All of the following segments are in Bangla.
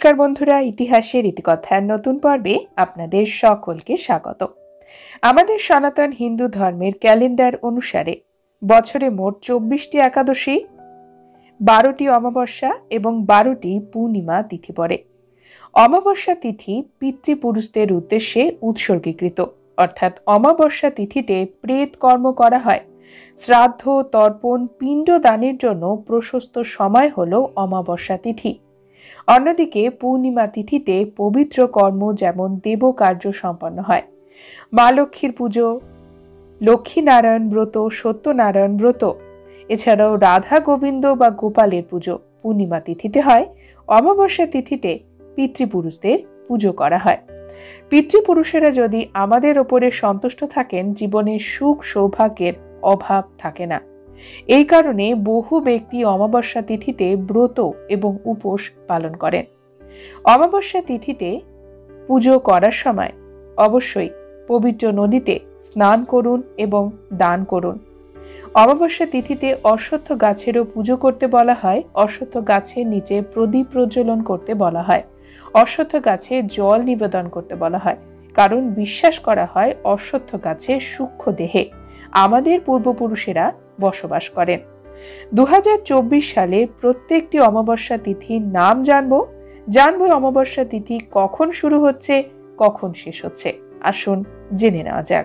নমস্কার বন্ধুরা, ইতিহাসের ইতিকথার নতুন পর্বে আপনাদের সকলকে স্বাগত। আমাদের সনাতন হিন্দু ধর্মের ক্যালেন্ডার অনুসারে বছরে মোট 24টি একাদশী, 12টি অমাবস্যা এবং 12টি পূর্ণিমা তিথি পড়ে। অমাবস্যা তিথি পিতৃপুরুষদের উদ্দেশ্যে উৎসর্গীকৃত, অর্থাৎ অমাবস্যা তিথিতে প্রেত কর্ম করা হয়। শ্রাদ্ধ, তর্পণ, পিণ্ড দানের জন্য প্রশস্ত সময় হল অমাবস্যা তিথি। অন্যদিকে পূর্ণিমা তিথিতে পবিত্র কর্ম যেমন দেবকার্য সম্পন্ন হয়। মা লক্ষ্মীর পুজো, লক্ষ্মীনারায়ণ ব্রত, সত্যনারায়ণ ব্রত, এছাড়াও রাধা গোবিন্দ বা গোপালের পুজো পূর্ণিমা তিথিতে হয়। অমাবস্যা তিথিতে পিতৃপুরুষদের পুজো করা হয়। পিতৃপুরুষেরা যদি আমাদের ওপরে সন্তুষ্ট থাকেন, জীবনে সুখ সৌভাগ্যের অভাব থাকে না। এই কারণে বহু ব্যক্তি অমাবস্যা তিথিতে ব্রত এবং উপোস পালন করেন। অমাবস্যা তিথিতে পুজো করার সময় অবশ্যই পবিত্র নদীতে স্নান করুন এবং দান করুন। অমাবস্যা তিথিতে অশ্বত্থ গাছেরও পুজো করতে বলা হয়। অশ্বত্থ গাছের নিচে প্রদীপ প্রজ্বলন করতে বলা হয়। অশ্বত্থ গাছে জল নিবেদন করতে বলা হয়, কারণ বিশ্বাস করা হয় অশ্বত্থ গাছের সূক্ষ্ম দেহে আমাদের পূর্বপুরুষেরা বসবাস করেন। 2024 সালে প্রত্যেকটি অমাবস্যা তিথির নাম জানবো অমাবস্যা তিথি কখন শুরু হচ্ছে, কখন শেষ হচ্ছে। আসুন জেনে নেওয়া যাক।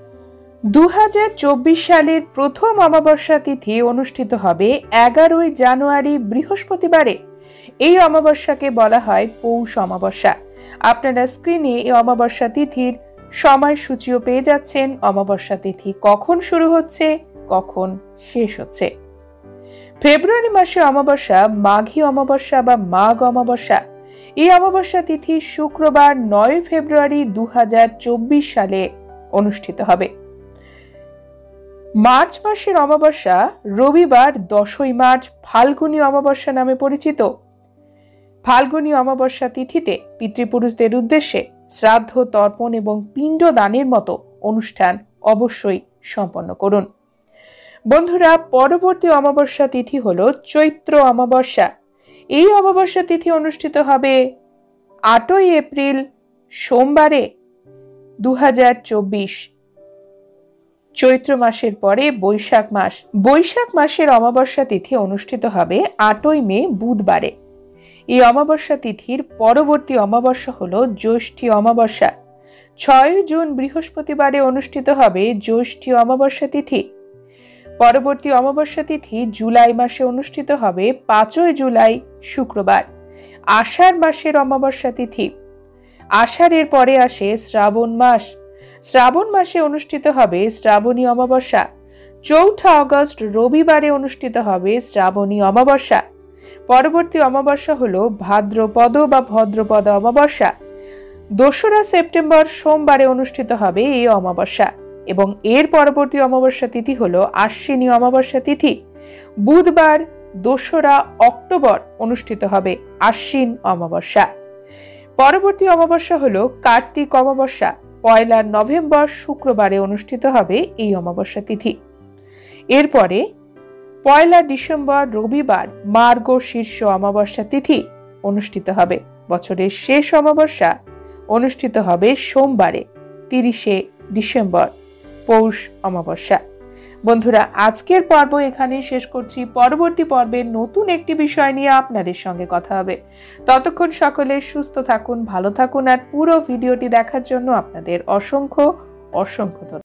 2024 সালের প্রথম অমাবস্যা তিথি অনুষ্ঠিত হবে 11 জানুয়ারি বৃহস্পতিবারে। এই অমাবস্যাকে বলা হয় পৌষ অমাবস্যা। আপনারা স্ক্রিনে এই অমাবস্যা তিথির সময়সূচিও পেয়ে যাচ্ছেন। অমাবস্যা তিথি কখন শুরু হচ্ছে, কখন শেষ হচ্ছে। ফেব্রুয়ারি মাসে অমাবস্যা মাঘী অমাবস্যা বা মাঘ অমাবস্যা। এই অমাবস্যা তিথি শুক্রবার 9 ফেব্রুয়ারি 2024 সালে অনুষ্ঠিত হবে। মার্চ মাসের অমাবস্যা রবিবার 10 মার্চ ফাল্গুনী অমাবস্যা নামে পরিচিত। ফাল্গুনী অমাবস্যা তিথিতে পিতৃপুরুষদের উদ্দেশ্যে শ্রাদ্ধ, তর্পণ এবং পিণ্ড দানের মতো অনুষ্ঠান অবশ্যই সম্পন্ন করুন। বন্ধুরা, পরবর্তী অমাবস্যা তিথি হল চৈত্র অমাবস্যা। এই অমাবস্যা তিথি অনুষ্ঠিত হবে 8 এপ্রিল সোমবারে 2024। চৈত্র মাসের পরে বৈশাখ মাসের অমাবস্যা তিথি অনুষ্ঠিত হবে 8 মে বুধবারে। এই অমাবস্যা তিথির পরবর্তী অমাবস্যা হল জ্যৈষ্ঠী অমাবস্যা। 6 জুন বৃহস্পতিবারে অনুষ্ঠিত হবে জ্যৈষ্ঠী অমাবস্যা তিথি। পরবর্তী অমাবস্যা তিথি জুলাই মাসে অনুষ্ঠিত হবে 5 জুলাই শুক্রবার। আষাঢ় মাসের অমাবস্যা তিথি। আষাঢ়ের পরে আসে শ্রাবণ মাস। শ্রাবণ মাসে অনুষ্ঠিত হবে শ্রাবণী অমাবস্যা। 4 আগস্ট রবিবারে অনুষ্ঠিত হবে শ্রাবণী অমাবস্যা। পরবর্তী অমাবস্যা হল ভাদ্রপদ বা ভদ্রপদ অমাবস্যা। 2 সেপ্টেম্বর সোমবারে অনুষ্ঠিত হবে এই অমাবস্যা এবং এর পরবর্তী অমাবস্যা তিথি হল আশ্বিনী অমাবস্যা তিথি। বুধবার 2 অক্টোবর অনুষ্ঠিত হবে আশ্বিন অমাবস্যা। পরবর্তী অমাবস্যা হল কার্তিক অমাবস্যা। 1 নভেম্বর শুক্রবারে অনুষ্ঠিত হবে এই অমাবস্যা তিথি। এরপরে 1 ডিসেম্বর রবিবার মার্গশীর্ষ অমাবস্যা তিথি অনুষ্ঠিত হবে। বছরের শেষ অমাবস্যা অনুষ্ঠিত হবে সোমবারে 30 ডিসেম্বর, পৌষ অমাবস্যা। বন্ধুরা, আজকের পর্ব এখানেই শেষ করছি। পরবর্তী পর্বে নতুন একটি বিষয় নিয়ে আপনাদের সঙ্গে কথা হবে। ততক্ষণ সকলে সুস্থ থাকুন, ভালো থাকুন আর পুরো ভিডিওটি দেখার জন্য আপনাদের অসংখ্য ধন্যবাদ।